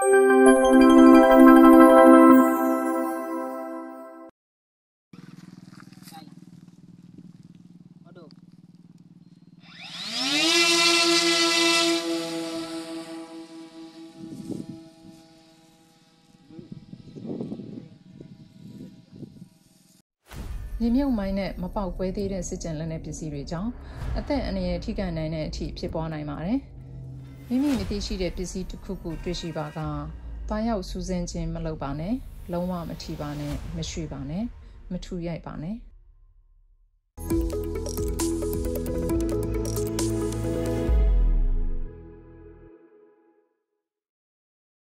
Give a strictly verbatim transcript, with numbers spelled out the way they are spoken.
မြေမြုပ်မိုင်းနဲ့မပေါက်ကွဲသေးတဲ့စစ်ကြံလက်နက်ပစ္စည်းတွေကြောင့်အသက်အန္တရာယ်ထိခိုက်နိုင်တဲ့အထိဖြစ်ပွားနိုင်ပါတယ်။မိမိမသိရှိတဲ့ပစ္စည်းတစ်ခုခုတွေ့ရှိပါကတွားရောက်စူးစမ်းခြင်းမလုပ်ပါနဲ့လုံးဝမထိပါနဲ့မရွှေ့ပါနဲ့မထူရိုက်ပါနဲ့